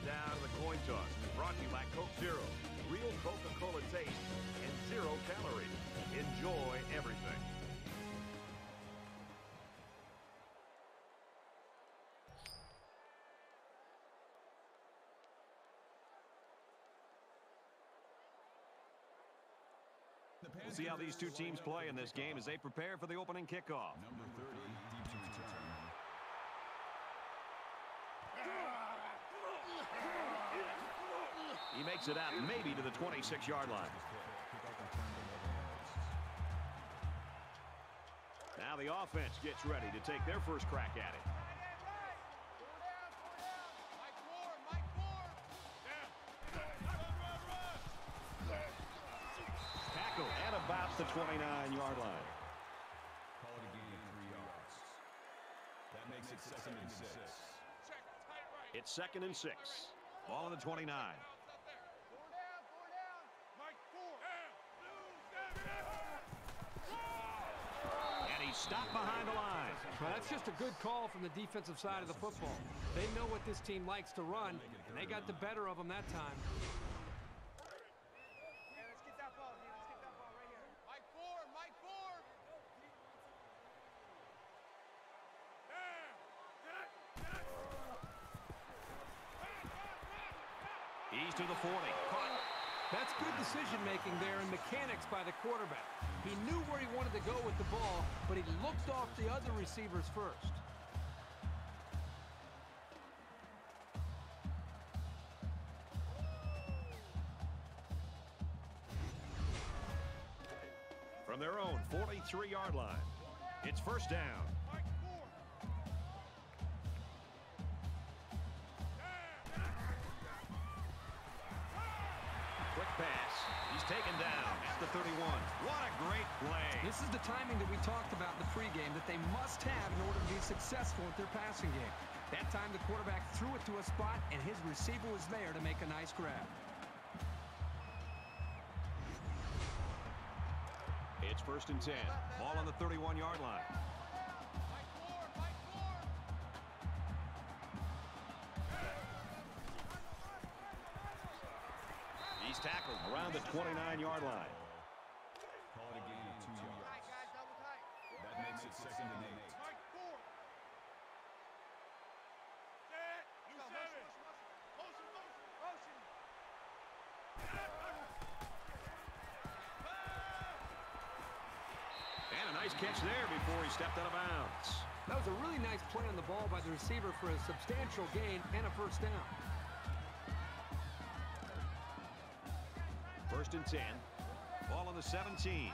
down to the coin toss. Brought to you by Coke Zero. Real Coca-Cola taste and 0 calories. Enjoy everything. We'll see how these two teams play in this game as they prepare for the opening kickoff. Number 30, deep to return. He makes it out maybe to the 26-yard line. Now the offense gets ready to take their first crack at it. Tackle at about the 29-yard line. Call it a gain of 3 yards. That makes it 2nd and 6. It's 2nd and 6. Ball on the 29. And he's stopped behind the line. Well, that's just a good call from the defensive side of the football. They know what this team likes to run, and they got the better of them that time. Let's get that ball, dude. Let's get that ball right here. Mike 4, Mike 4. He's to the 40. Caught. That's good decision-making there and mechanics by the quarterback. He knew where he wanted to go with the ball, but he looked off the other receivers first. From their own 43-yard line, it's first down. Quick pass. He's taken down at the 31. What a great play. This is the timing that we talked about in the pregame that they must have in order to be successful at their passing game. That time the quarterback threw it to a spot, and his receiver was there to make a nice grab. It's 1st and 10. Ball on the 31-yard line. He's tackled around the 29-yard line. Call it a gain of 2 yards. That makes it 2nd and 8. And a nice catch there before he stepped out of bounds. That was a really nice play on the ball by the receiver for a substantial gain and a first down. 1st and 10. Ball on the 17.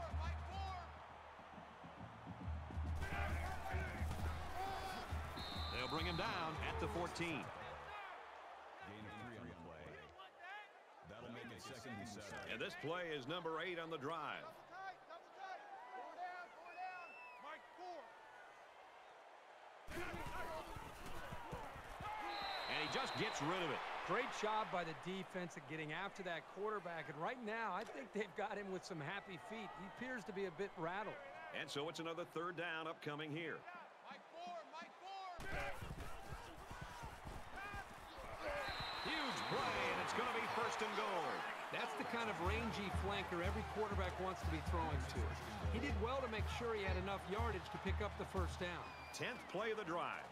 They'll bring him down at the 14. Gain of 3 on the play. That'll make it 2nd and 7. And this play is number 8 on the drive. And he just gets rid of it. Great job by the defense at getting after that quarterback. And right now, I think they've got him with some happy feet. He appears to be a bit rattled. And so it's another 3rd down upcoming here. Mike 4, Mike 4. Huge play, and it's going to be 1st and goal. That's the kind of rangy flanker every quarterback wants to be throwing to. He did well to make sure he had enough yardage to pick up the first down. 10th play of the drive.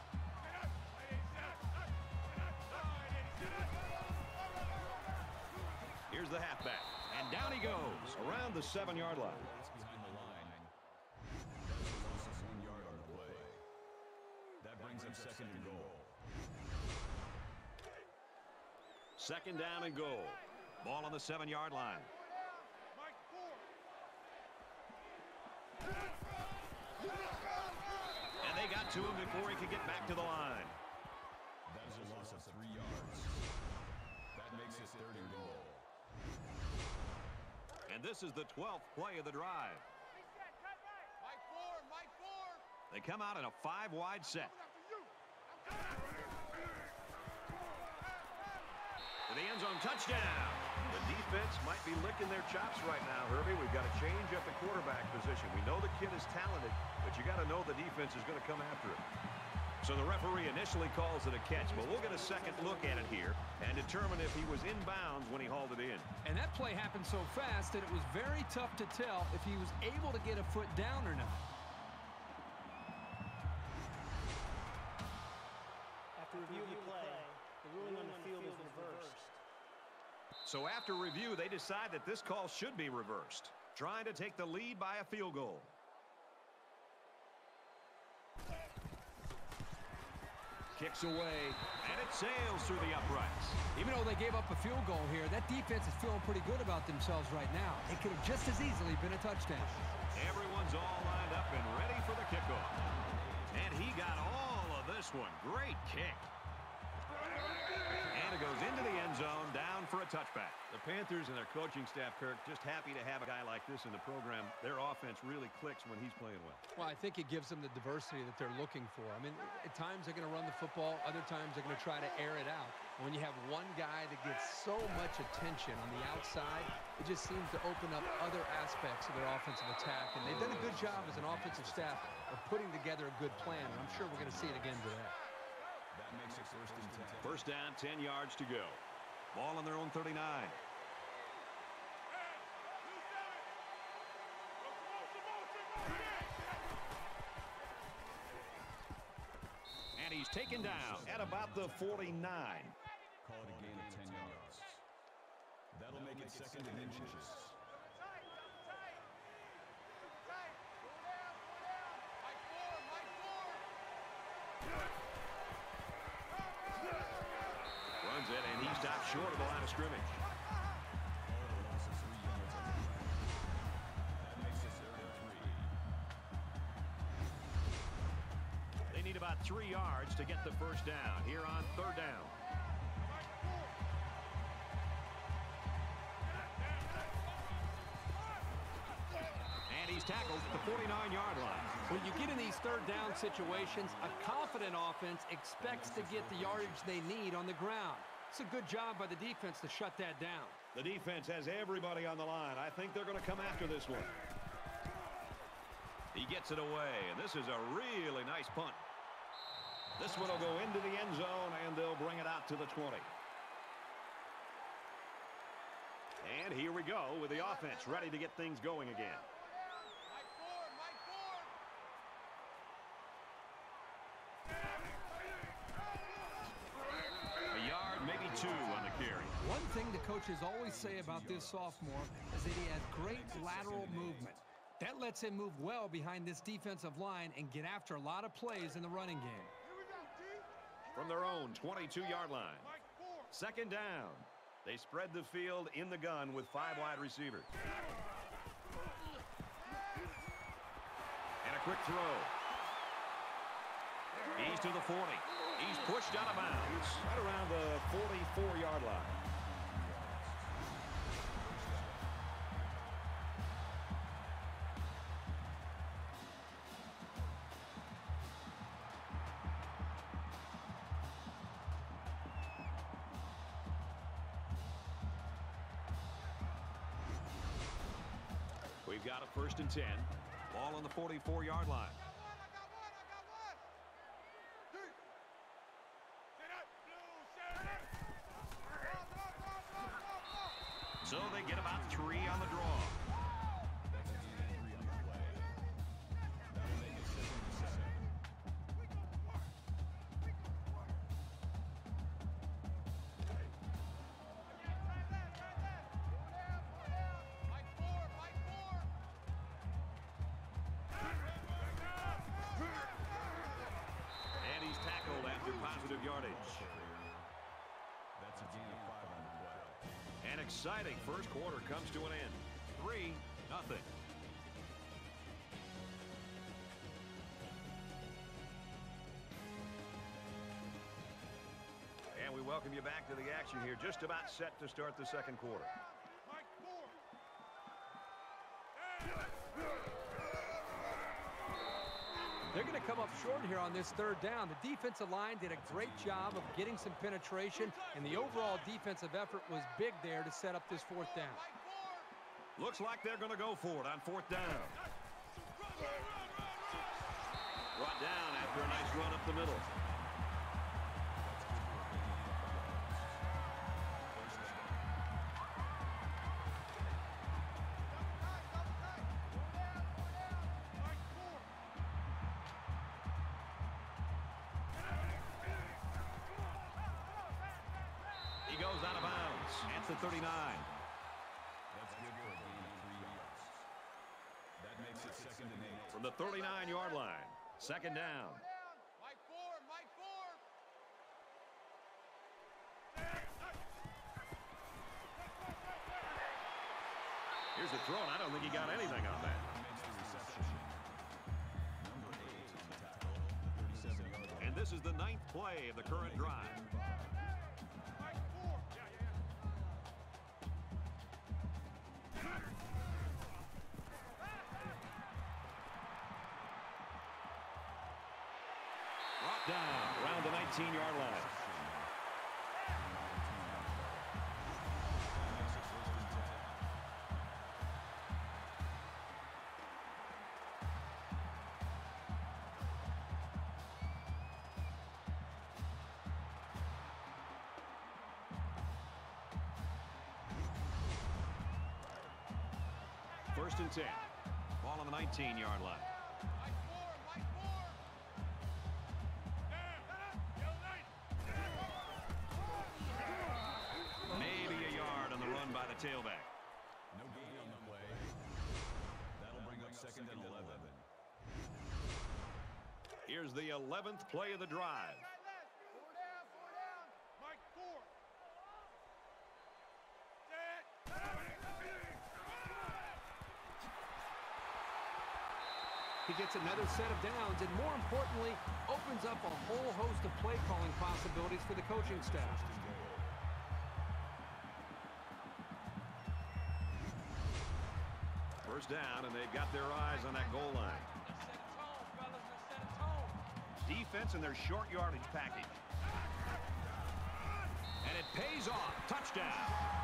Here's the halfback, and down he goes around the 7-yard line. It's behind the line. That's a loss of 1 yard on the play. That brings up 2nd and goal. 2nd down and goal. Ball on the 7-yard line. And they got to him before he could get back to the line. That is a loss of 3 yards. That makes it 3rd and goal. And this is the 12th play of the drive. Mike 4, Mike 4. They come out in a 5-wide set. To the end zone, touchdown. The defense might be licking their chops right now, Herbie. We've got a change at the quarterback position. We know the kid is talented, but you got to know the defense is going to come after it. So the referee initially calls it a catch, but we'll get a second look at it here and determine if he was in bounds when he hauled it in. And that play happened so fast that it was very tough to tell if he was able to get a foot down or not. After review of the play, the ruling on the field is reversed. So after review, they decide that this call should be reversed, trying to take the lead by a field goal. Kicks away, and it sails through the uprights. Even though they gave up a field goal here, that defense is feeling pretty good about themselves right now. It could have just as easily been a touchdown. Everyone's all lined up and ready for the kickoff. And he got all of this one. Great kick. And it goes into the end zone, down for a touchback. The Panthers and their coaching staff, Kirk, just happy to have a guy like this in the program. Their offense really clicks when he's playing well. Well, I think it gives them the diversity that they're looking for. I mean, at times they're going to run the football. Other times they're going to try to air it out. When you have one guy that gets so much attention on the outside, it just seems to open up other aspects of their offensive attack. And they've done a good job as an offensive staff of putting together a good plan. And I'm sure we're going to see it again today. That makes it 1st and 10. First down, 10 yards to go. Ball on their own 39. And he's taken down at about the 49. Call it a gain of 10 yards. That'll make it 2nd and inches. Runs it, and he stops short of the line of scrimmage. That makes it 3rd and 3. They need about 3 yards to get the first down here on 3rd down. And he's tackled at the 49-yard line. When you get in these 3rd down situations, a confident offense expects to get the yardage they need on the ground. It's a good job by the defense to shut that down. The defense has everybody on the line. I think they're going to come after this one. He gets it away, and this is a really nice punt. This one will go into the end zone, and they'll bring it out to the 20. And here we go with the offense ready to get things going again. Maybe 2 on the carry. One thing the coaches always say about this sophomore is that he has great lateral movement. That lets him move well behind this defensive line and get after a lot of plays in the running game. From their own 22-yard line. 2nd down. They spread the field in the gun with 5 wide receivers. And a quick throw. He's to the 40. He's pushed out of bounds right around the 44-yard line. We've got a 1st and 10. Ball on the 44-yard line. So they get about 3 on the draw. That's a gain of 3 on the play. That'll make it 2nd and 7. And he's tackled after positive yardage. That's a gain of 5 on the play. An exciting first quarter comes to an end. 3-0. And we welcome you back to the action here. Just about set to start the second quarter. They're going to come up short here on this 3rd down. The defensive line did a great job of getting some penetration, and the overall defensive effort was big there to set up this 4th down. Looks like they're going to go for it on 4th down. Brought down after a nice run up the middle. He goes out of bounds at the 39. That's good for a gain of 3 yards. That makes it 2nd and 8. From the 39-yard line. Second down. Mike Ford, Mike Ford. Here's the throw, and I don't think he got anything on that. Makes the reception. Number 8 on the tackle, the 37-yard line. And this is the 9th play of the current drive. Mike Ford. Brought down around the 19-yard line. First and 10. Ball on the 19-yard line. Mike Ford, Mike Ford. Maybe a yard on the run by the tailback. No gain on the play. That'll bring up 2nd and 11. Here's the 11th play of the drive. Four down. Mike Ford. He gets another set of downs and, more importantly, opens up a whole host of play calling possibilities for the coaching staff. First down, and they've got their eyes on that goal line. Defense in their short yardage package. And it pays off. Touchdown.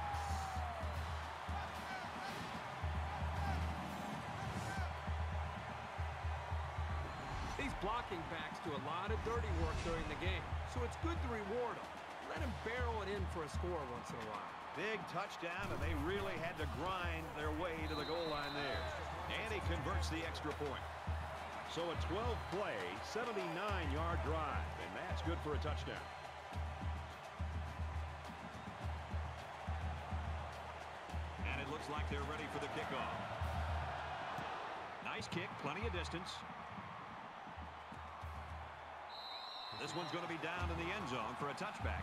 These blocking backs do a lot of dirty work during the game, so it's good to reward them. Let them barrel it in for a score once in a while. Big touchdown, and they really had to grind their way to the goal line there. And he converts the extra point. So a 12-play, 79-yard drive, and that's good for a touchdown. And it looks like they're ready for the kickoff. Nice kick, plenty of distance. This one's going to be down in the end zone for a touchback.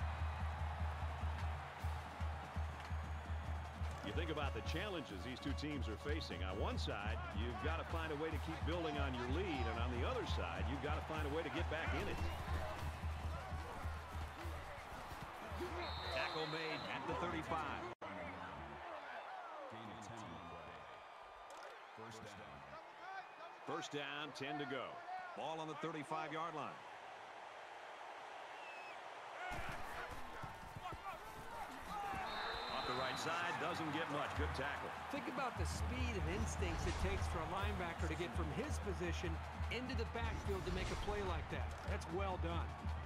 You think about the challenges these two teams are facing. On one side, you've got to find a way to keep building on your lead, and on the other side, you've got to find a way to get back in it. Tackle made at the 35. Gain of 10 on the play. First down. First down, 10 to go. Ball on the 35-yard line. Off the right side, doesn't get much. Good tackle. Think about the speed and instincts it takes for a linebacker to get from his position into the backfield to make a play like that. That's well done.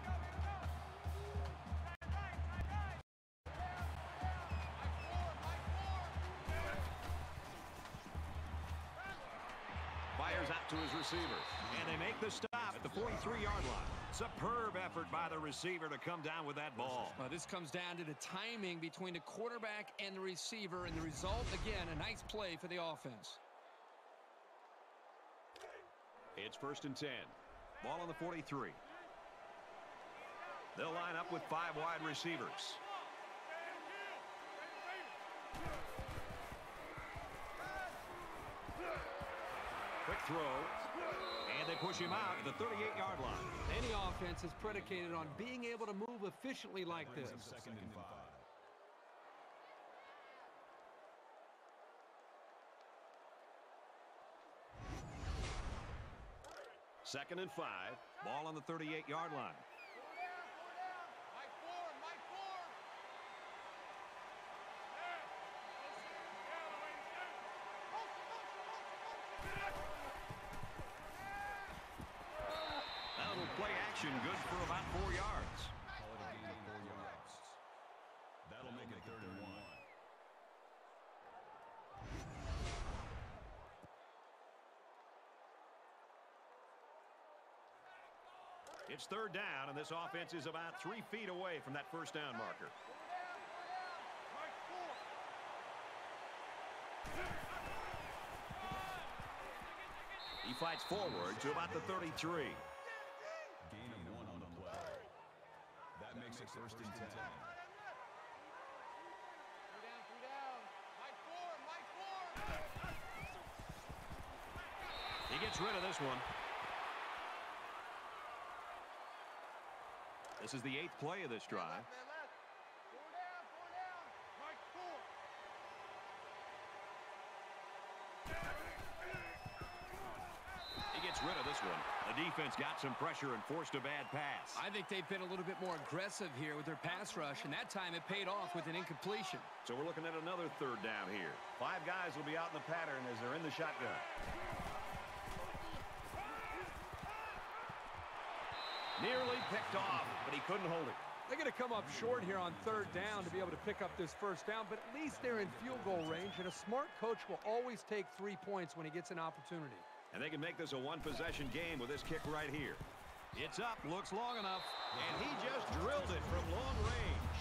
Fires out to his receiver. And they make the stop at the 43-yard line. Superb effort by the receiver to come down with that ball. This comes down to the timing between the quarterback and the receiver, and the result, again, a nice play for the offense. It's first and 10. Ball on the 43. They'll line up with 5 wide receivers. Quick throw. And they push him out at the 38-yard line. Any offense is predicated on being able to move efficiently like this. Second and 5. Second and 5. Ball on the 38-yard line. Mike Ford, Mike Ford. Play action good for about 4 yards. Call it a gain of 4 yards. That'll make it 3rd and 1. It's 3rd down, and this offense is about 3 feet away from that first down marker. He fights forward to about the 33. Gain of 1 on the play. That makes it 1st and 10. He gets rid of this one. This is the 8th play of this drive. He gets rid of this one. The defense got some pressure and forced a bad pass. I think they've been a little bit more aggressive here with their pass rush, and that time it paid off with an incompletion. So we're looking at another 3rd down here. 5 guys will be out in the pattern as they're in the shotgun. Nearly picked off, but he couldn't hold it. They're going to come up short here on 3rd down to be able to pick up this first down, but at least they're in field goal range, and a smart coach will always take 3 points when he gets an opportunity. And they can make this a one-possession game with this kick right here. It's up, looks long enough, and he just drilled it from long range.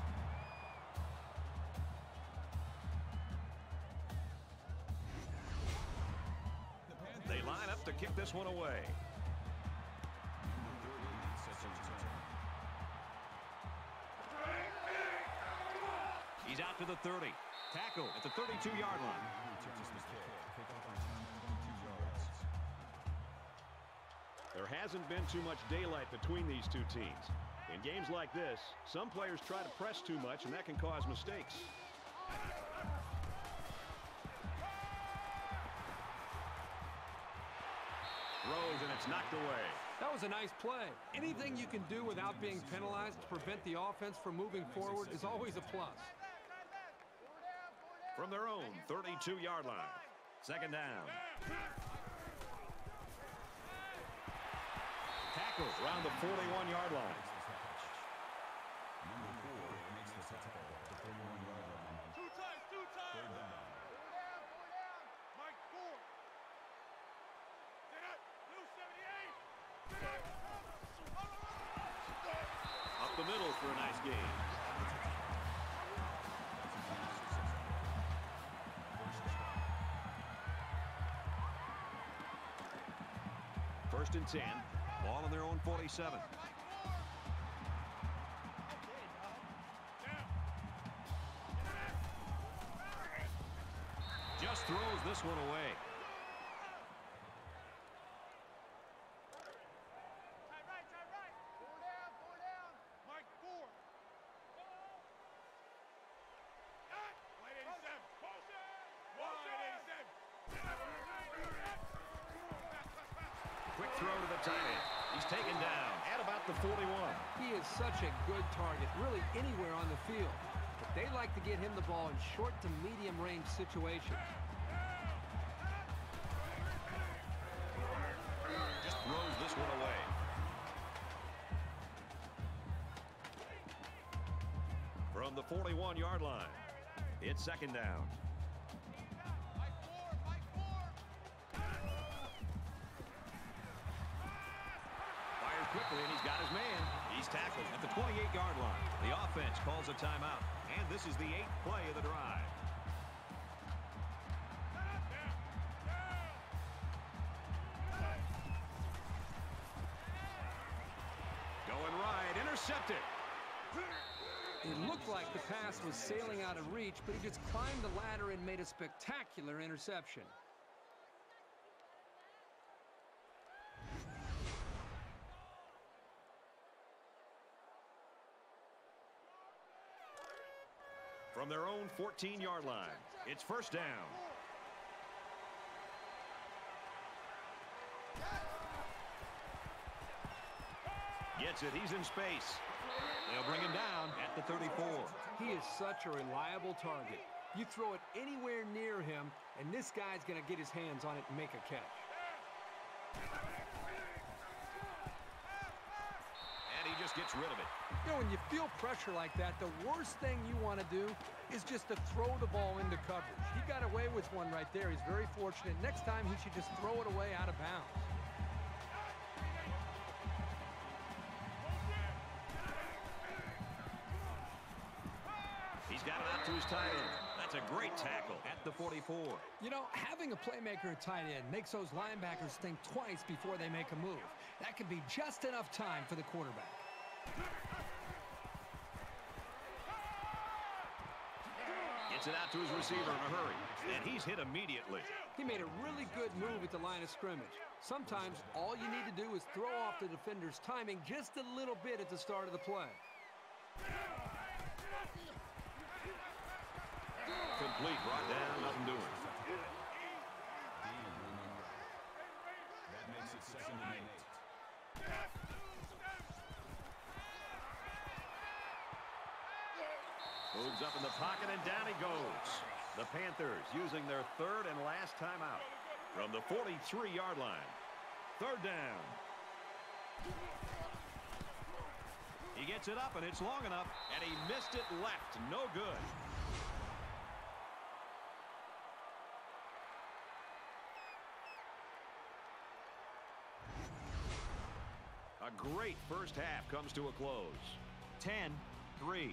They line up to kick this one away. He's out to the 30. Tackle at the 32-yard line. There hasn't been too much daylight between these two teams. In games like this, some players try to press too much, and that can cause mistakes. Throws, and it's knocked away. That was a nice play. Anything you can do without being penalized to prevent the offense from moving forward is always a plus. From their own 32-yard line. 2nd down. Tackle around the 41-yard line. Number 4 makes the tackle at the 31-yard line. 2 times. 3rd down. Mike 4. Sit up. Blue 78. Up the middle for a nice game. First and 10. Ball on their own 47. Just throws this one away. Tie right. 4 down. Mike 4. Wide 87. Wide 87. Quick throw to the tight end. He's taken down at about the 41. He is such a good target, really anywhere on the field. But they like to get him the ball in short to medium range situations. Just throws this one away. From the 41-yard line, it's 2nd down. Quickly, and he's got his man. He's tackled at the 28-yard line. The offense calls a timeout, and this is the 8th play of the drive. Going right, intercepted. It looked like the pass was sailing out of reach, but he just climbed the ladder and made a spectacular interception. From their own 14-yard line, it's 1st down. Gets it. He's in space. They'll bring him down at the 34. He is such a reliable target. You throw it anywhere near him, and this guy's going to get his hands on it and make a catch. he just gets rid of it. You know, when you feel pressure like that, the worst thing you want to do is just to throw the ball into coverage. He got away with one right there. He's very fortunate. Next time, he should just throw it away out of bounds. He's got it out to his tight end. That's a great tackle at the 44. You know, having a playmaker at tight end makes those linebackers think twice before they make a move. That could be just enough time for the quarterback. Gets it out to his receiver in a hurry, and he's hit immediately. He made a really good move at the line of scrimmage. Sometimes all you need to do is throw off the defender's timing just a little bit at the start of the play. Complete, brought down, nothing doing. That makes it 2nd and 8. Moves up in the pocket, and down he goes. The Panthers using their 3rd and last timeout from the 43-yard line. 3rd down. He gets it up, and it's long enough, and he missed it left. No good. A great first half comes to a close. 10-3.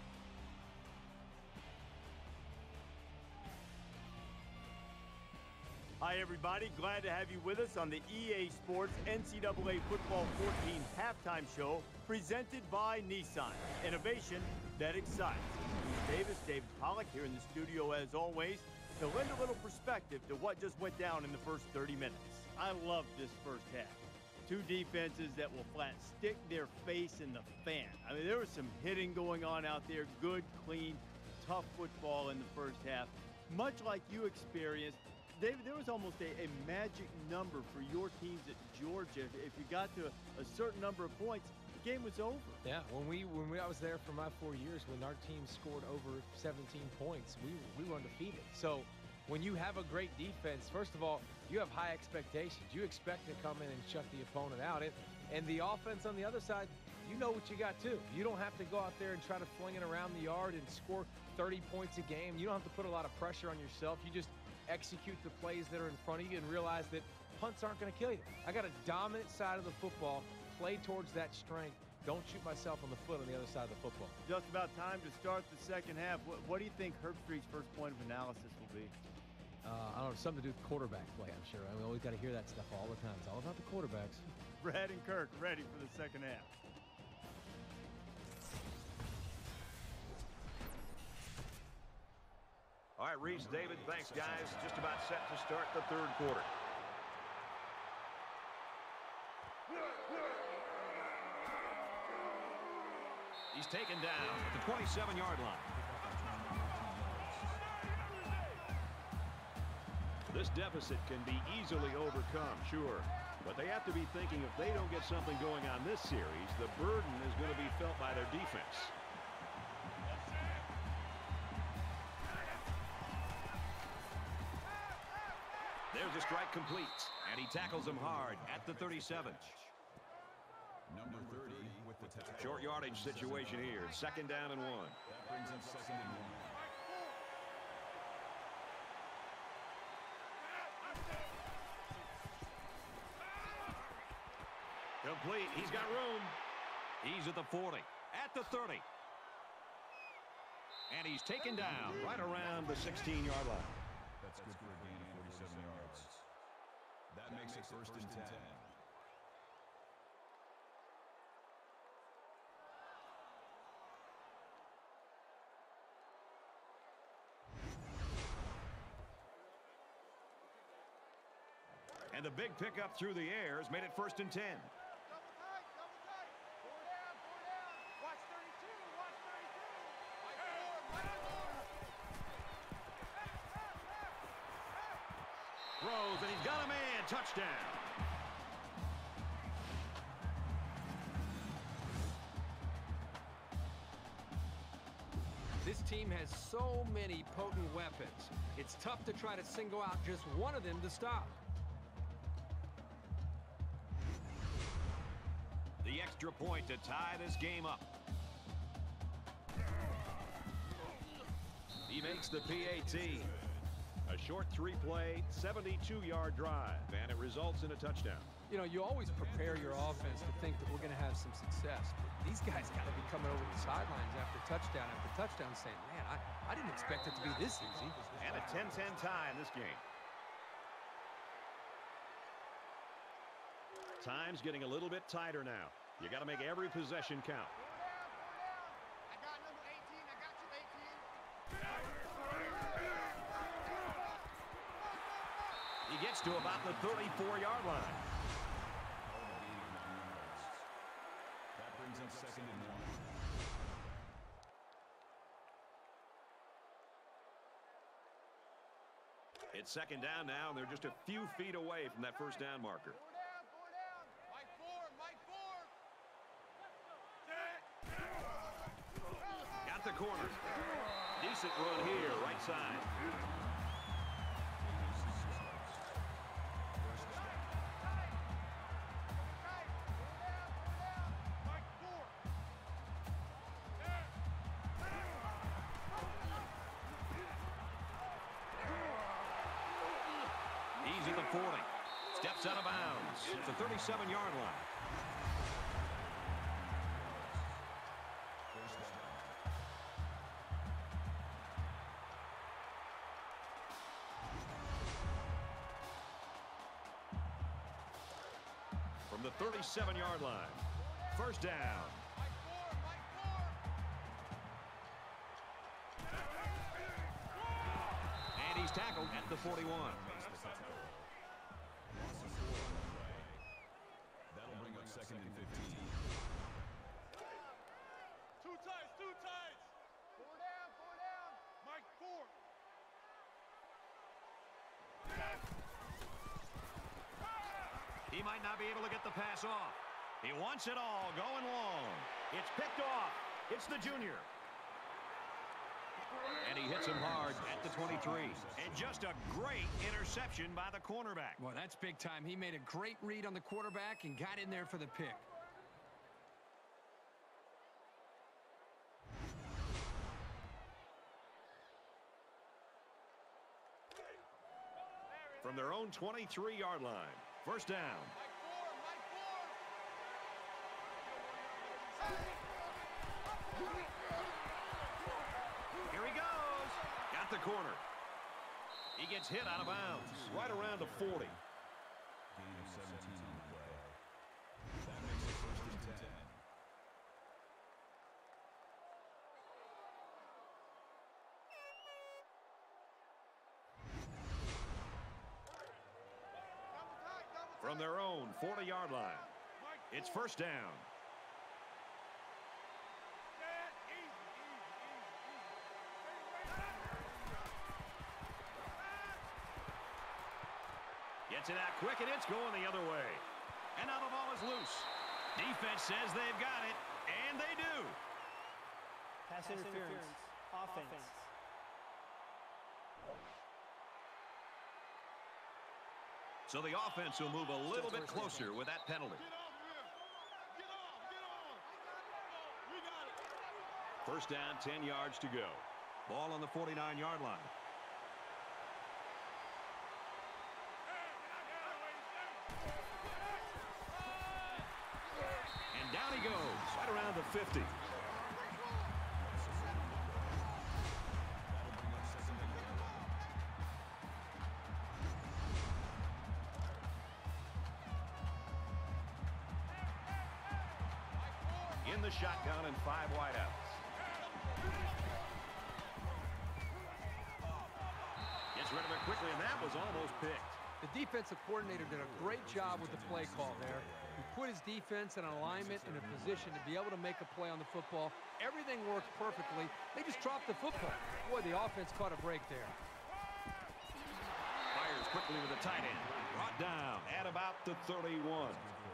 Hi, everybody. Glad to have you with us on the EA Sports NCAA Football 14 halftime show presented by Nissan. Innovation that excites. Bruce Davis, David Pollack here in the studio as always to lend a little perspective to what just went down in the first 30 minutes. I love this first half. Two defenses that will flat stick their face in the fan. I mean, there was some hitting going on out there. Good, clean, tough football in the first half. Much like you experienced, David, there was almost a magic number for your teams at Georgia. If you got to a certain number of points, the game was over. Yeah, I was there for my 4 years, when our team scored over 17 points, we were undefeated. So when you have a great defense, first of all, you have high expectations. You expect to come in and shut the opponent out. And the offense on the other side, you know what you got too. You don't have to go out there and try to fling it around the yard and score 30 points a game. You don't have to put a lot of pressure on yourself. You just execute the plays that are in front of you and realize that punts aren't going to kill you. I got a dominant side of the football, play towards that strength. Don't shoot myself on the foot on the other side of the football. Just about time to start the second half. What do you think Herbstreit's first point of analysis will be? I don't know, something to do with quarterback play, I'm sure. I mean, we always got to hear that stuff all the time. It's all about the quarterbacks. Brad and Kirk ready for the second half. All right, Reese, David, thanks, guys. Just about set to start the 3rd quarter. He's taken down at the 27-yard line. This deficit can be easily overcome, sure. But they have to be thinking if they don't get something going on this series, the burden is going to be felt by their defense. There's a strike complete, and he tackles him hard at the 37. Number 30 with the tackle. Short yardage situation here. 2nd down and 1. That brings him 2nd and 1. Complete. He's got room. He's at the 40. At the 30. And he's taken down right around the 16-yard line. That's good for a gain of 47 yards. That makes it 1st and 10. And the big pickup through the air has made it 1st and 10. Double tight, double tight. 4 down, 4 down. Watch 32, watch 32. Right forward. Throws, and he's got a man. Touchdown. This team has so many potent weapons. It's tough to try to single out just one of them to stop. The extra point to tie this game up. He makes the PAT. A short three-play, 72-yard drive, and it results in a touchdown. You know, you always prepare your offense to think that we're going to have some success. But these guys got to be coming over the sidelines after touchdown saying, man, I didn't expect it to be this easy. And a 10-10 tie in this game. Time's getting a little bit tighter now. You got to make every possession count. I got number 18. I got you, 18. He gets to about the 34-yard line. That brings up 2nd and 1. It's 2nd down now, and they're just a few feet away from that first down marker. Four down. Mike four. Got the corner. Decent run here, right side. He's at the 40. Steps out of bounds at the 37-yard line. From the 37-yard line. First down. And he's tackled at the 41. That'll bring up 2nd and 15. Two tights. Four down. Mike four. He might not be able to get the pass off. He wants it all going long. It's picked off. It's the junior. And he hits him hard at the 23. And just a great interception by the cornerback. Well, that's big time. He made a great read on the quarterback and got in there for the pick. From their own 23-yard line. First down. Here he goes. Got the corner. He gets hit out of bounds. Right around the 40. Gain of 17 on the play. That makes it 1st and 10. From their own 40-yard line. It's first down. Gets it out quick, and it's going the other way. And now the ball is loose. Defense says they've got it, and they do. Pass interference. Offense. So the offense will move a little bit closer with that penalty. First down, 10 yards to go. Ball on the 49-yard line. And down he goes, right around the 50. In the shotgun and 5 wideouts. Gets rid of it quickly, and that was almost picked. The defensive coordinator did a great job with the play call there. He put his defense in alignment in a position to be able to make a play on the football. Everything worked perfectly. They just dropped the football. Boy, the offense caught a break there. Fires quickly with a tight end. Brought down at about the 31.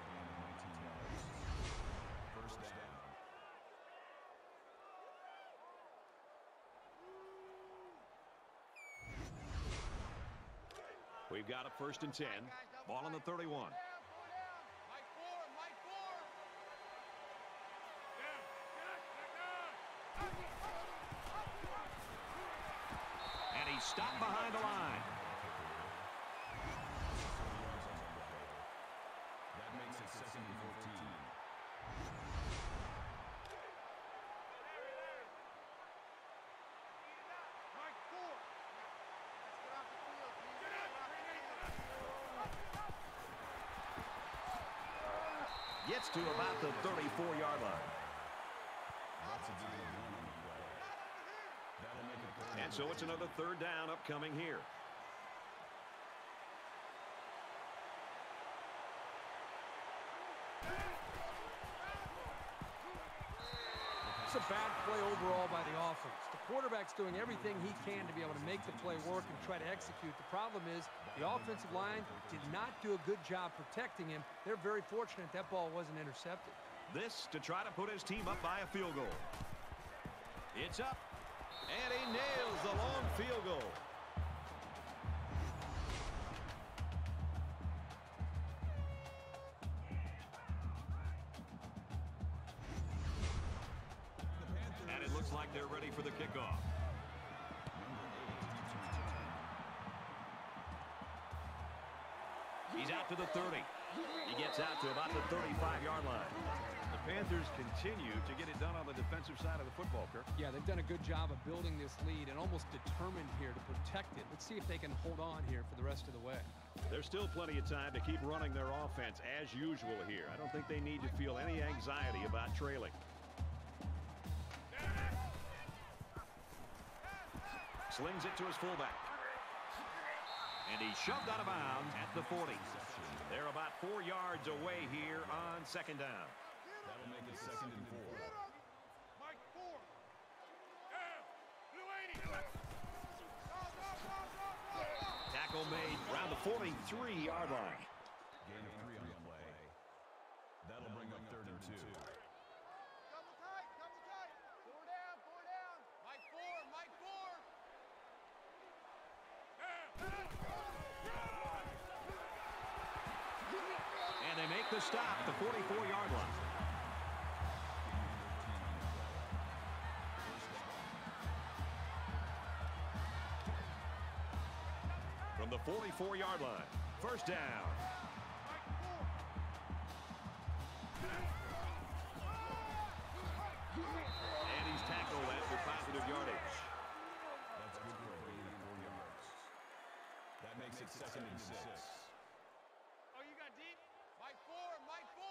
We've got a 1st and 10. Ball on the 31. Stop behind the line. That makes it 2nd and 14. Mike, 4. Let's get off the field, please. Get off the field. Gets to about the 34-yard line. That's a good run on the play. That'll make it 3rd And so it's another 3rd down upcoming here. It's a bad play overall by the offense. The quarterback's doing everything he can to be able to make the play work and try to execute. The problem is the offensive line did not do a good job protecting him. They're very fortunate that ball wasn't intercepted. This to try to put his team up by a field goal. It's up, and he nails the long field goal. And it looks like they're ready for the kickoff. He's out to the 30. He gets out to about the 35-yard line. The Panthers continue to get it done on the defensive side of the football, Kirk. Yeah, they've done a good job of building this lead and almost determined here to protect it. Let's see if they can hold on here for the rest of the way. There's still plenty of time to keep running their offense as usual here. I don't think they need to feel any anxiety about trailing. Slings it to his fullback. And he's shoved out of bounds at the 40. They're about 4 yards away here on 2nd down. That'll make it 2nd and 4. Mike, 4. Down. Blue 80. Go, go, go, go, go. Tackle made around the 43-yard line. Gain of 3 on the play. That'll bring up 3rd and 2. Double tight, double tight. 4 down, 4 down. Mike, 4, Mike, 4. And they make the stop, the 44-yard line. From the 44-yard line, 1st down. And he's tackled after positive yardage. That's good for a gain of 4 yards. That makes it 2nd and 6. Oh, you got deep? Mike, 4, Mike, 4.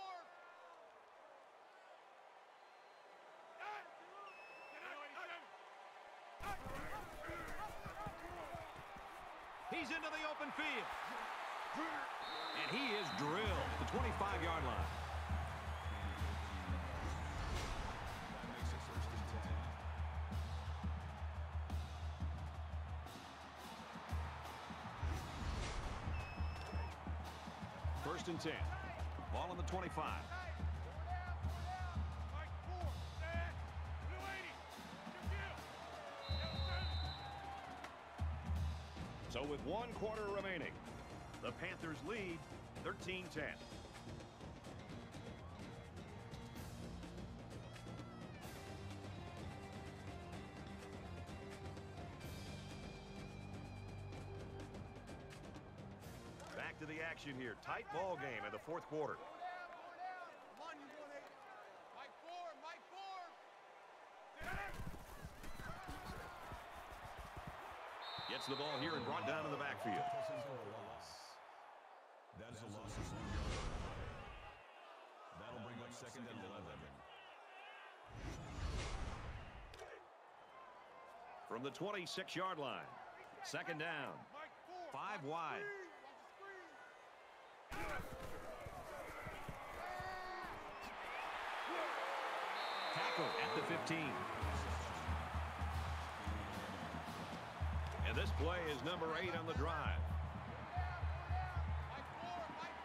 He's into the open field. And he is drilled at the 25-yard line. That makes it 1st and 10. 1st and 10. Ball on the 25. Mike, 4. Stand. Blue 80. So with 1 quarter remaining, the Panthers lead 13-10. Back to the action here. Tight ball game in the 4th quarter. Come on, you 180. Mike, 4, Mike, 4. Gets the ball here and brought down in the backfield. That is a loss of 1 yard on the play. That'll bring up 2nd and 11. From the 26-yard line, 2nd down, Mike, 4. 5 wide. Tackle at the 15. And this play is number 8 on the drive. Mike, 4, Mike,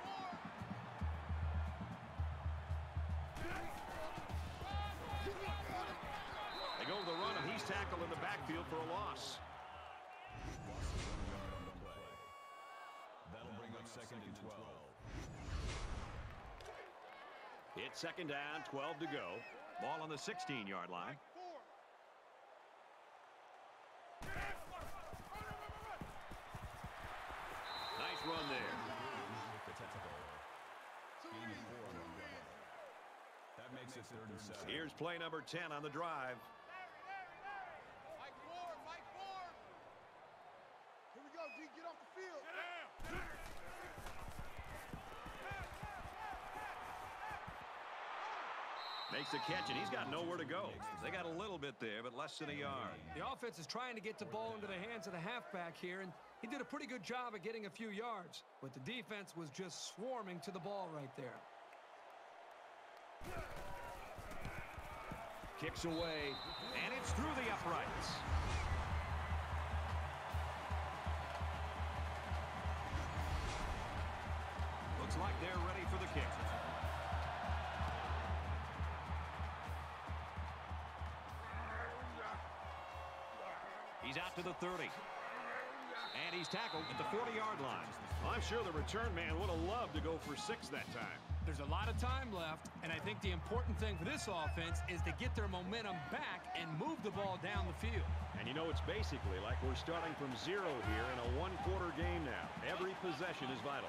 4. They go to the run, and he's tackled in the backfield for a loss. Loss of 1 yard on the play. That'll bring up 2nd and 12. It's 2nd down, 12 to go. Ball on the 16-yard line. it 3rd and 7. Here's play number 10 on the drive. Mike Ward, Mike Ward. Here we go, D. Get off the field. Makes the catch, and he's got nowhere to go. They got a little bit there, but less than a yard. The offense is trying to get the ball into the hands of the halfback here, and he did a pretty good job of getting a few yards, but the defense was just swarming to the ball right there. Kicks away, and it's through the uprights. Looks like they're ready for the kick. He's out to the 30. And he's tackled at the 40-yard line. Well, I'm sure the return man would have loved to go for 6 that time. There's a lot of time left, and I think the important thing for this offense is to get their momentum back and move the ball down the field. And you know, it's basically like we're starting from 0 here in a one-quarter game now. Every possession is vital.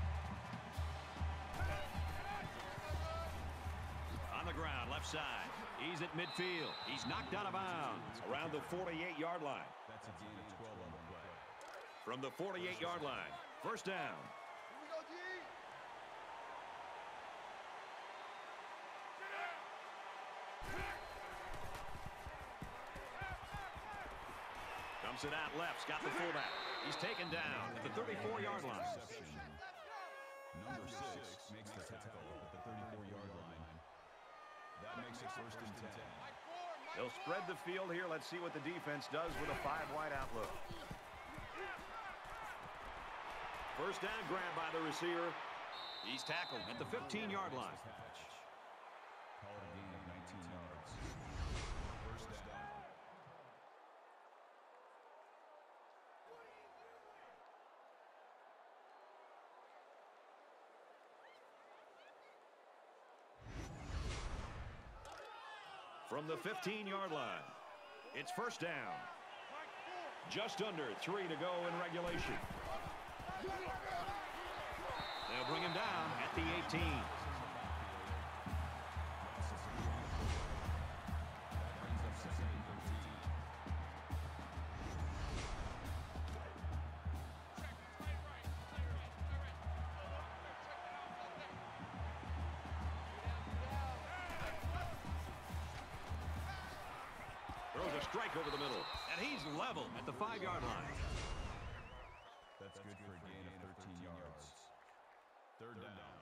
On the ground, left side. He's at midfield. He's knocked out of bounds around the 48-yard line. That's a gain of 12 on the play. From the 48-yard line, first down. Here we go, D. Dumps it out left. Got the fullback. He's taken down at the 34-yard line. Number 6 makes the tackle at the 34-yard line. That makes it 1st and 10. They'll spread the field here. Let's see what the defense does with a 5-wide outlook. First down grab by the receiver. He's tackled at the 15-yard line. Call it a gain of 19 yards. First down. From the 15-yard line, it's first down. Just under 3 to go in regulation. They'll bring him down at the 18. Throws a strike over the middle, and he's level at the 5-yard line. That's good for a gain of 13 yards. Third down.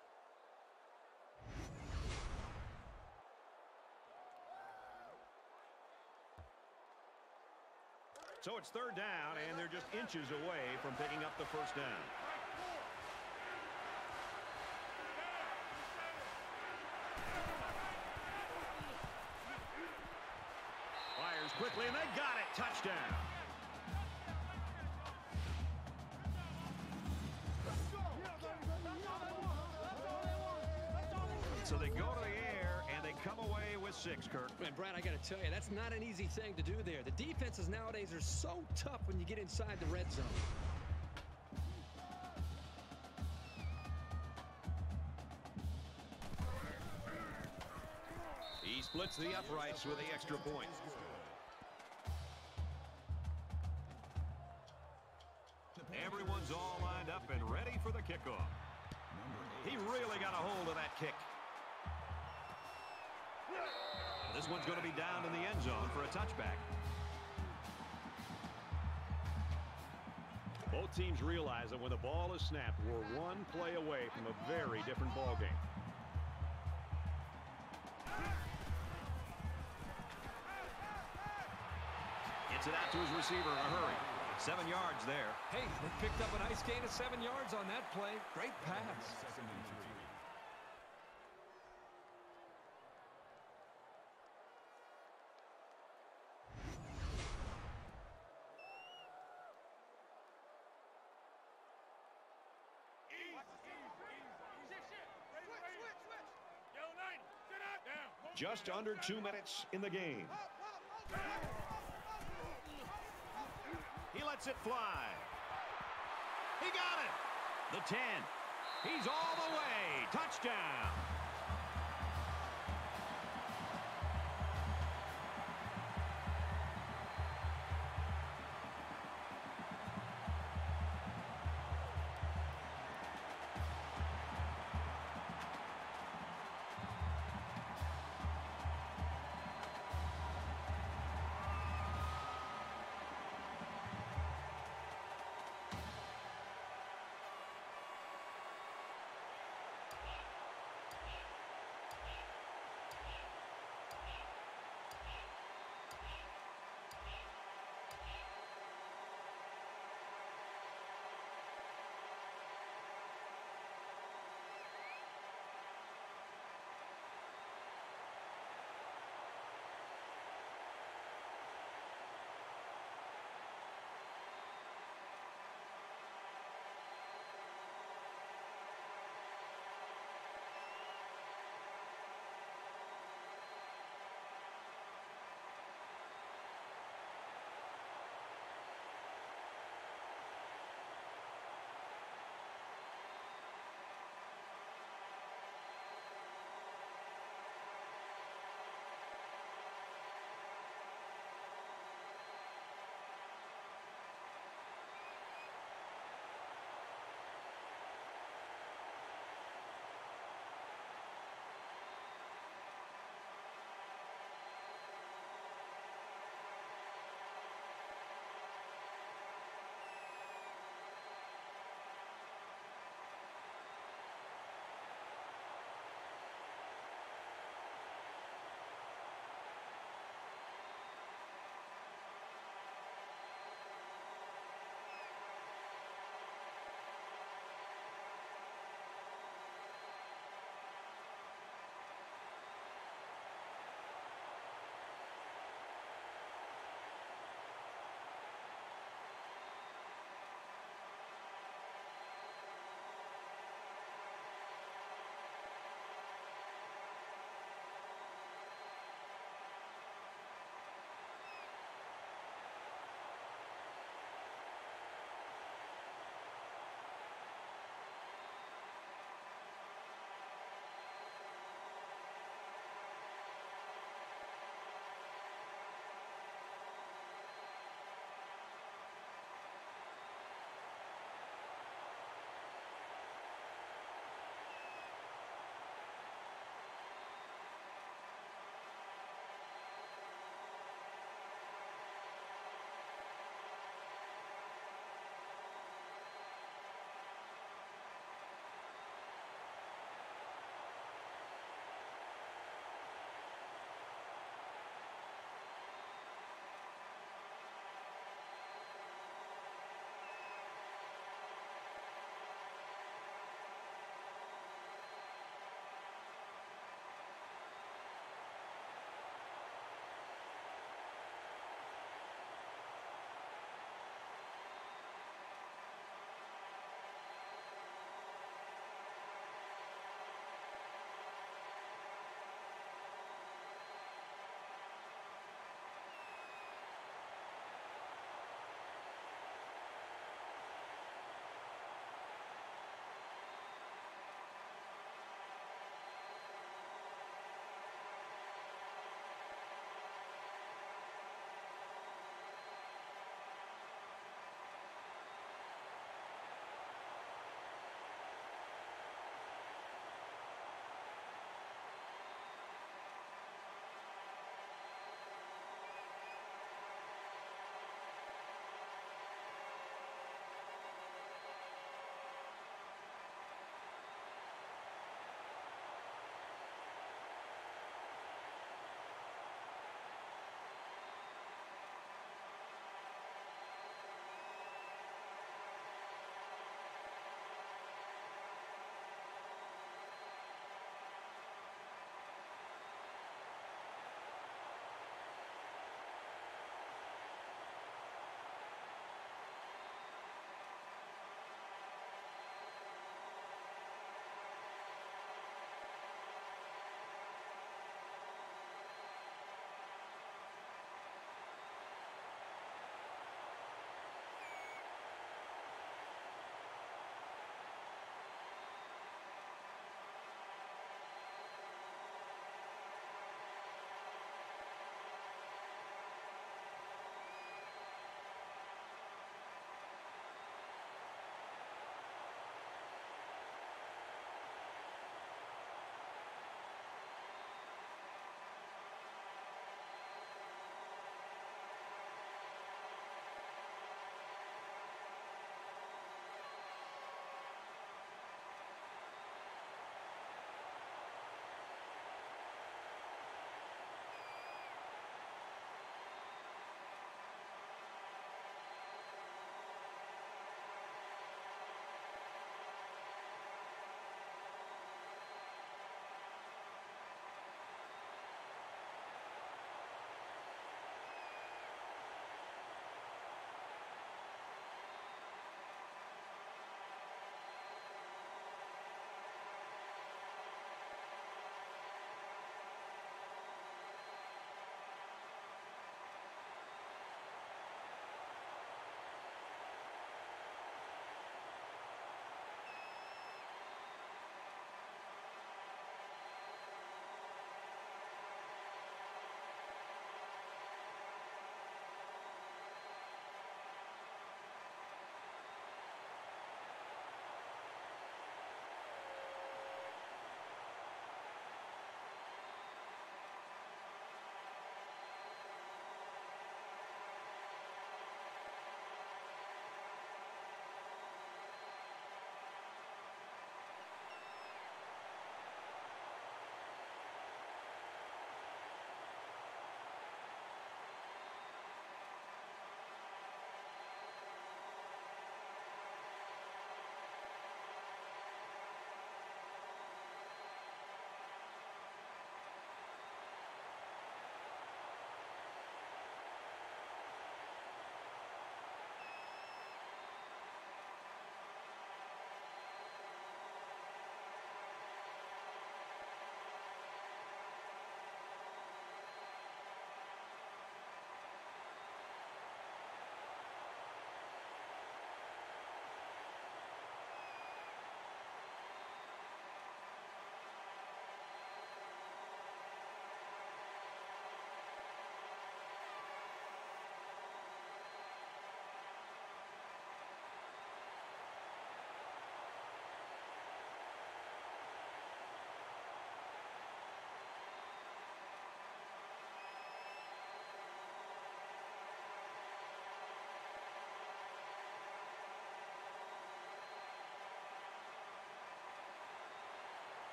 So it's third down, and they're just inches away from picking up the first down. Fires quickly, and they got it. Touchdown. So they go to the air, and they come away with 6, Kirk. And Brad, I got to tell you, that's not an easy thing to do there. The defenses nowadays are so tough when you get inside the red zone. He splits the uprights with the extra point. Everyone's all lined up and ready for the kickoff. He really got a hold of that kick. This one's going to be down in the end zone for a touchback. Both teams realize that when the ball is snapped, we're one play away from a very different ball game. Gets it out to his receiver in a hurry. 7 yards there. Hey, they picked up a nice gain of 7 yards on that play. Great pass. Second and 3. Just under 2 minutes in the game. He lets it fly. He got it. The 10. He's all the way. Touchdown.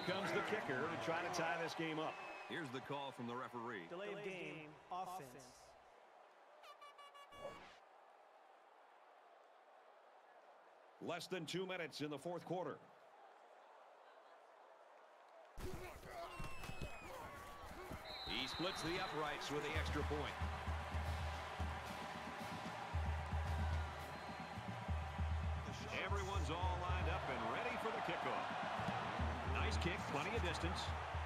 comes the kicker to try to tie this game up. Here's the call from the referee. Delay of game, offense. Less than 2 minutes in the fourth quarter. He splits the uprights with the extra point. Everyone's all lined up and ready for the kickoff. Nice kick, plenty of distance.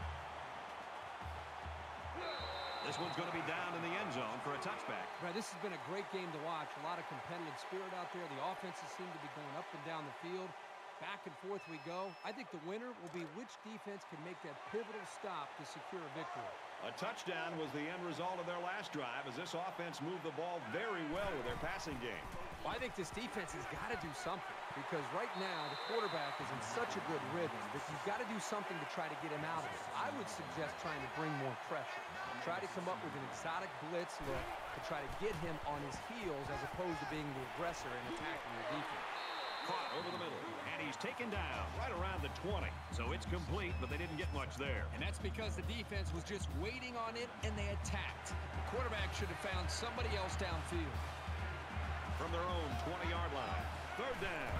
This one's going to be down in the end zone for a touchback. Right, this has been a great game to watch. A lot of competitive spirit out there. The offenses seem to be going up and down the field. Back and forth we go. I think the winner will be which defense can make that pivotal stop to secure a victory. A touchdown was the end result of their last drive as this offense moved the ball very well with their passing game. Well, I think this defense has got to do something because right now the quarterback is in such a good rhythm that you've got to do something to try to get him out of it. I would suggest trying to bring more pressure. Try to come up with an exotic blitz look to try to get him on his heels as opposed to being the aggressor and attacking the defense. Caught over the middle, and he's taken down right around the 20. So it's complete, but they didn't get much there. And that's because the defense was just waiting on it, and they attacked. The quarterback should have found somebody else downfield. From their own 20-yard line, third down.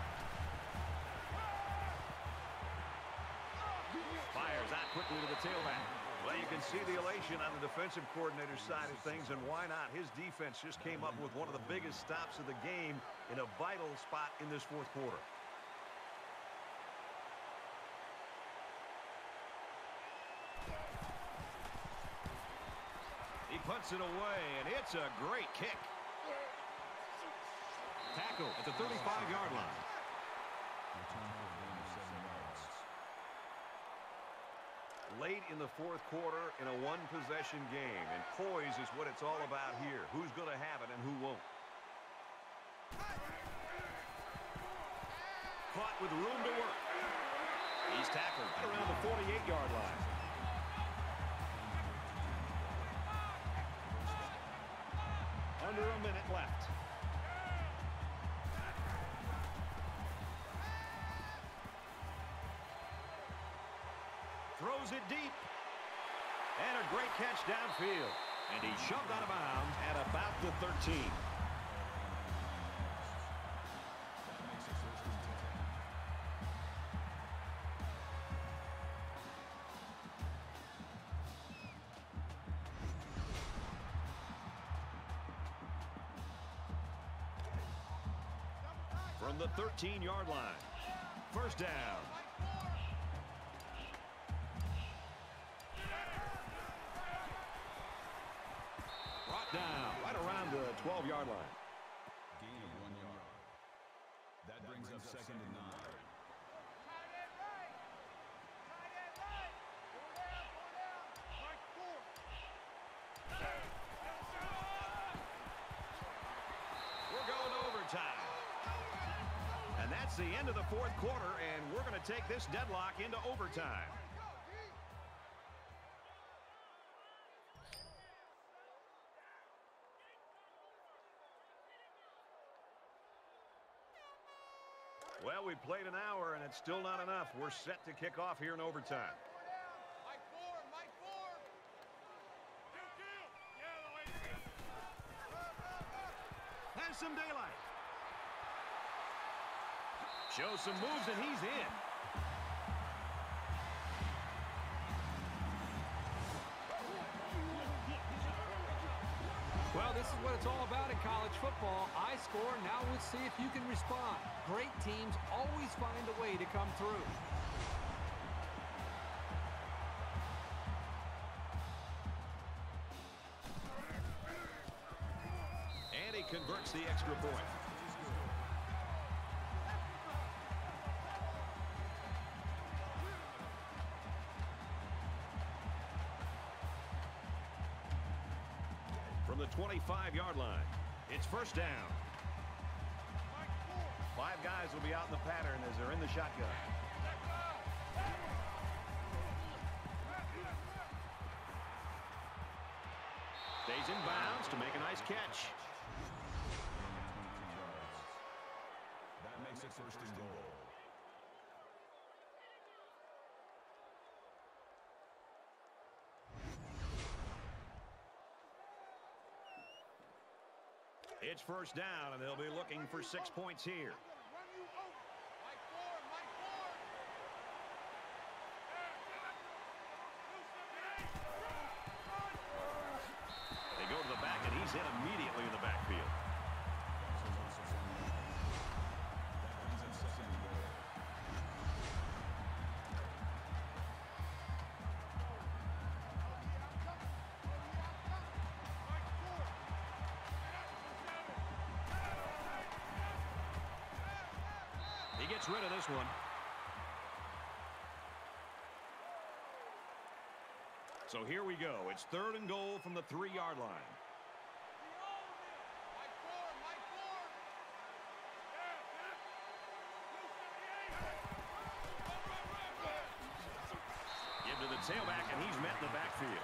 Fires out quickly to the tailback. Well, you can see the elation on the defensive coordinator's side of things, and why not? His defense just came up with one of the biggest stops of the game in a vital spot in this fourth quarter. He puts it away, and it's a great kick. Tackle at the 35-yard line. Late in the fourth quarter in a one-possession game, and poise is what it's all about here. Who's going to have it and who won't? Caught with room to work. He's tackled right around the 48-yard line. Under a minute left. Throws it deep. And a great catch downfield. And he's shoved out of bounds at about the 13. From the 13-yard line. First down. Down right around the 12-yard line. Gain of 1 yard. That brings up second and 9. Tight end right. Tight end right. Four down. Right four. We're going to overtime. And that's the end of the fourth quarter, and we're going to take this deadlock into overtime. Well, we played an hour, and it's still not enough. We're set to kick off here in overtime. Mike four. Mike four. Has some daylight. Shows some moves, and he's in. Well, this is what it's all about in college football. I score, now let's see if you can respond. Great teams always find a way to come through. And he converts the extra point. From the 25-yard line, it's first down. 5 guys will be out in the pattern as they're in the shotgun. Stays in bounds to make a nice catch. That makes it first and goal. It's first down, and they'll be looking for 6 points here. They go to the back, and he's hit immediately in the backfield. He gets rid of this one. So here we go. It's 3rd and goal from the 3-yard line. Give to the tailback, and he's met in the backfield.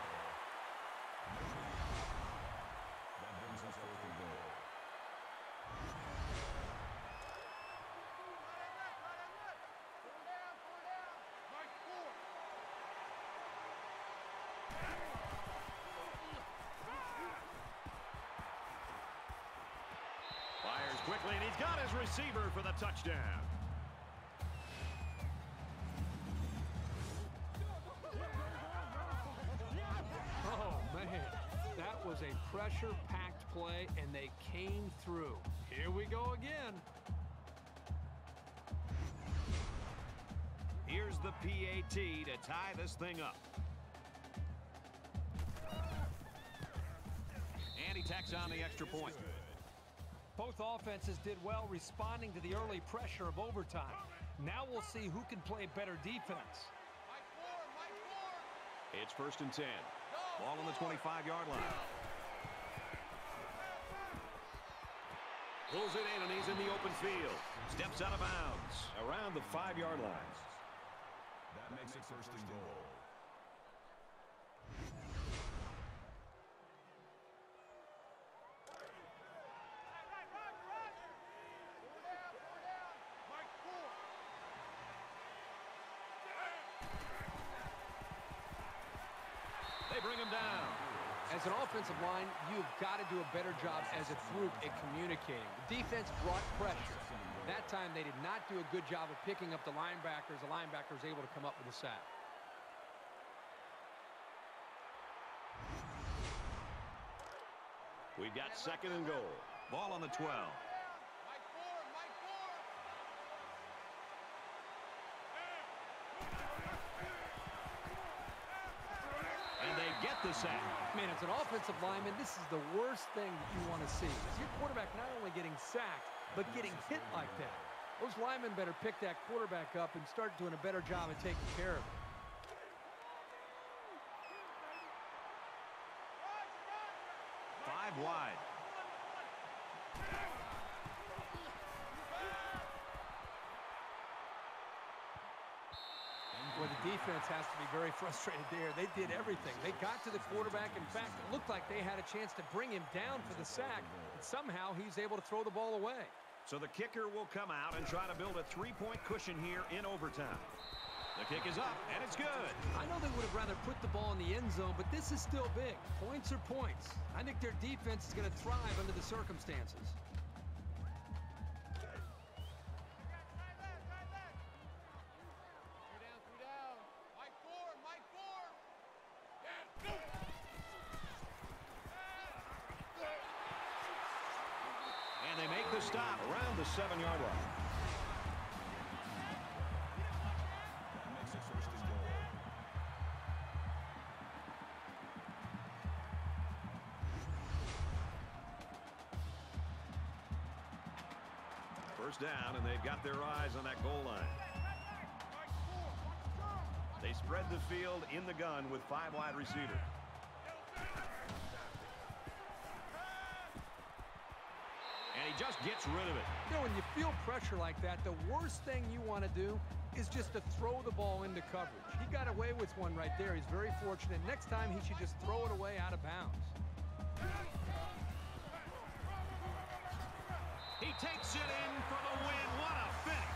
That brings us 4th and goal. Fires quickly, and he's got his receiver for the touchdown. Oh, man. That was a pressure-packed play, and they came through. Here we go again. Here's the PAT to tie this thing up. And he tacks on the extra point. Both offenses did well responding to the early pressure of overtime. Now we'll see who can play better defense. It's 1st and 10. Ball on the 25-yard line. Pulls it in, and he's in the open field. Steps out of bounds around the 5-yard line. That makes it 1st and goal. They bring him down. As an offensive line, you've got to do a better job as a group at communicating. The defense brought pressure. That time, they did not do a good job of picking up the linebackers. The linebacker was able to come up with a sack. We've got 2nd and goal. Ball on the 12. And they get the sack. Man, as an offensive lineman, this is the worst thing that you want to see. Is your quarterback not only getting sacked, but getting hit like that. Those linemen better pick that quarterback up and start doing a better job of taking care of it. Five wide. Well, the defense has to be very frustrated there. They did everything. They got to the quarterback. In fact, it looked like they had a chance to bring him down for the sack. And somehow, he's able to throw the ball away. So the kicker will come out and try to build a 3-point cushion here in overtime. The kick is up, and it's good. I know they would have rather put the ball in the end zone, but this is still big. Points are points. I think their defense is going to thrive under the circumstances. And they make the stop around the 7-yard line. That makes it 1st and goal. First down, and they've got their eyes on that goal line. They spread the field in the gun with 5 wide receivers. And he just gets rid of it. You know, when you feel pressure like that, the worst thing you want to do is just to throw the ball into coverage. He got away with one right there. He's very fortunate. Next time, he should just throw it away out of bounds. He takes it in for the win. What a finish.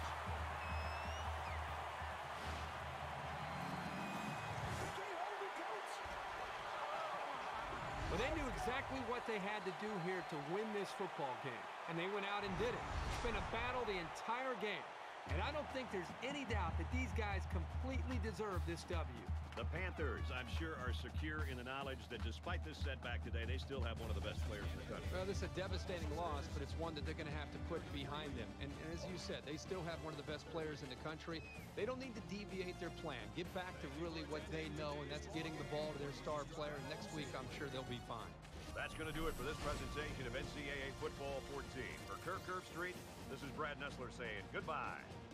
Well, They knew exactly what they had to do here to win this football game, and they went out and did it. It's been a battle the entire game, and I don't think there's any doubt that these guys completely deserve this W. The Panthers, I'm sure, are secure in the knowledge that despite this setback today, they still have one of the best players in the country. Well, this is a devastating loss, but it's one that they're going to have to put behind them. And as you said, they still have one of the best players in the country. They don't need to deviate their plan. Get back to really what they know, and that's getting the ball to their star player. And next week, I'm sure they'll be fine. That's going to do it for this presentation of NCAA Football 14. For Kirk Herbstreit, this is Brad Nessler saying goodbye.